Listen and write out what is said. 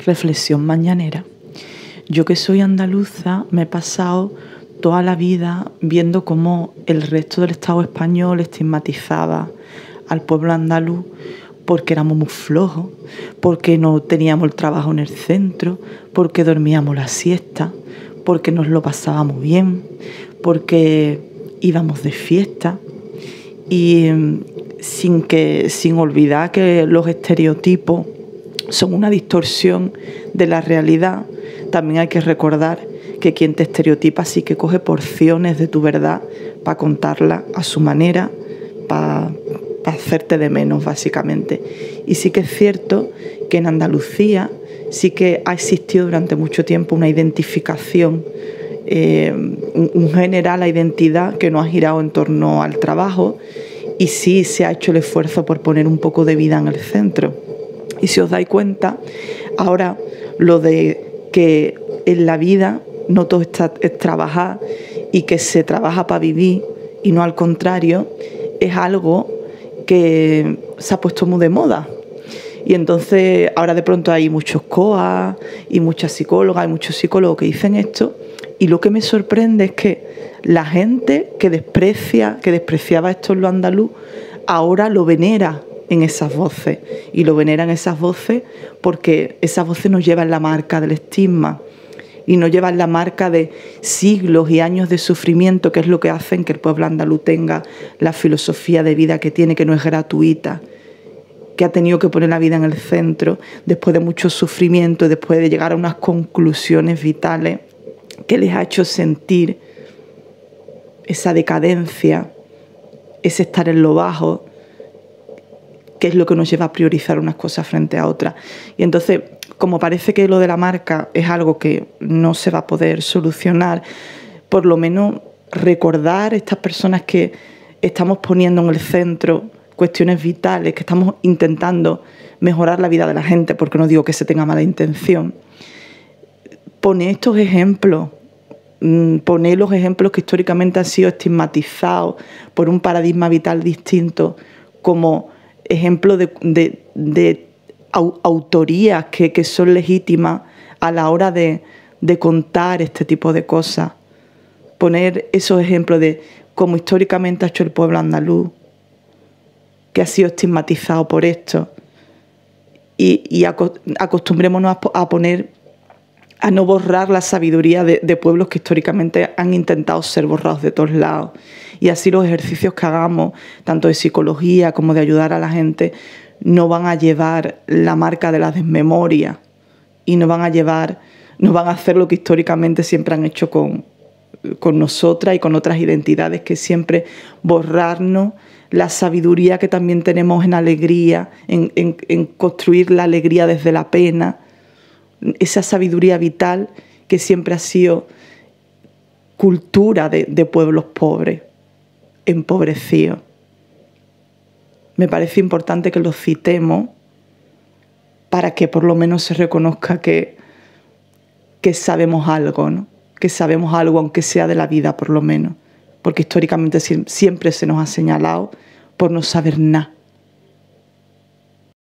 Reflexión mañanera. Yo que soy andaluza me he pasado toda la vida viendo cómo el resto del Estado español estigmatizaba al pueblo andaluz porque éramos muy flojos, porque no teníamos el trabajo en el centro, porque dormíamos la siesta, porque nos lo pasábamos bien, porque íbamos de fiesta y sin olvidar que los estereotipos son una distorsión de la realidad. También hay que recordar que quien te estereotipa sí que coge porciones de tu verdad para contarla a su manera, para hacerte de menos, básicamente. Y sí que es cierto que en Andalucía sí que ha existido durante mucho tiempo una identificación, un general a identidad que no ha girado en torno al trabajo, y sí se ha hecho el esfuerzo por poner un poco de vida en el centro. Y si os dais cuenta, ahora lo de que en la vida no todo es trabajar y que se trabaja para vivir y no al contrario, es algo que se ha puesto muy de moda. Y entonces ahora de pronto hay muchos COA y muchas psicólogas, hay muchos psicólogos que dicen esto, y lo que me sorprende es que la gente que despreciaba esto en lo andaluz, ahora lo venera en esas voces, y lo veneran esas voces porque esas voces nos llevan la marca del estigma y nos llevan la marca de siglos y años de sufrimiento, que es lo que hacen que el pueblo andaluz tenga la filosofía de vida que tiene, que no es gratuita, que ha tenido que poner la vida en el centro después de mucho sufrimiento, después de llegar a unas conclusiones vitales que les ha hecho sentir esa decadencia, ese estar en lo bajo, que es lo que nos lleva a priorizar unas cosas frente a otras. Y entonces, como parece que lo de la marca es algo que no se va a poder solucionar, por lo menos recordar a estas personas que estamos poniendo en el centro cuestiones vitales, que estamos intentando mejorar la vida de la gente, porque no digo que se tenga mala intención. Poner estos ejemplos, poner los ejemplos que históricamente han sido estigmatizados por un paradigma vital distinto como ejemplo de autorías que son legítimas a la hora de contar este tipo de cosas. Poner esos ejemplos de cómo históricamente ha hecho el pueblo andaluz, que ha sido estigmatizado por esto, y acostumbrémonos a no borrar la sabiduría de pueblos que históricamente han intentado ser borrados de todos lados. Y así los ejercicios que hagamos, tanto de psicología como de ayudar a la gente, no van a llevar la marca de la desmemoria y no van a hacer lo que históricamente siempre han hecho con nosotras y con otras identidades, que siempre borrarnos la sabiduría que también tenemos en alegría, en construir la alegría desde la pena, esa sabiduría vital que siempre ha sido cultura de pueblos pobres, empobrecidos. Me parece importante que los citemos para que por lo menos se reconozca que sabemos algo, ¿no? Que sabemos algo, aunque sea de la vida por lo menos, porque históricamente siempre se nos ha señalado por no saber nada.